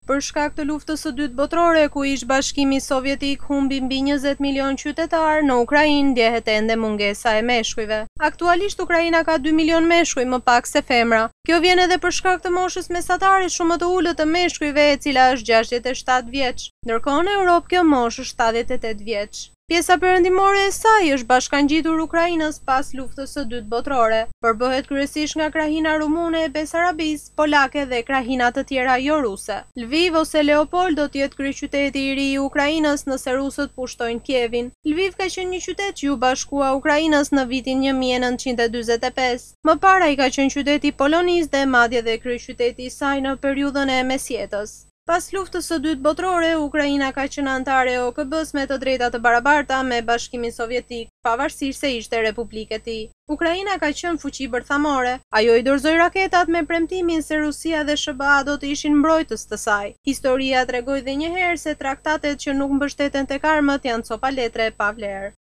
Për shkak të luftës së dytë botërore, ku ish Bashkimi Sovjetik humbi mbi 20 milion qytetar, në Ukrainë ndjehet ende mungesa e meshkujve. Aktualisht Ukraina ka 2 milion meshkuj, më pak se femra. Kjo vjen edhe për shkak të moshës mesatare shumë të ulët të meshkujve, e cila është 67 vjeç. Ndërkohë në Europë kjo moshë është 78 vjeç. Pjesa perëndimore e saj është bashkangjitur Ukrainës pas luftës së dytë botërore. Përbëhet kryesisht nga krahina rumune e Besarabisë, polake dhe krahina të tjera jo ruse. Lviv ose Leopold do të jetë kryeqyteti i ri i Ukrainës nëse rusët pushtojnë Kievin. Lviv ka qenë një qytet që u bashkua Ukrainës në vitin 1945. Më para i ka qenë qyteti Polonisë dhe madje dhe kryeqyteti i saj në periudhën e mesjetës. Pas luftës së dytë botërore, Ukraina ka qenë anëtare e OKB-s me të drejta të barabarta me Bashkimin Sovjetik, pavarësisht se ishte republikë e tij. Ukraina ka qenë fuqi bërthamore. Ajo i dorëzoi raketat me premtimin se Rusia dhe SBA do të ishin mbrojtës të saj. Historia tregoi edhe një herë se traktatet që nuk mbështeten tek armët janë copa letre pa vlerë.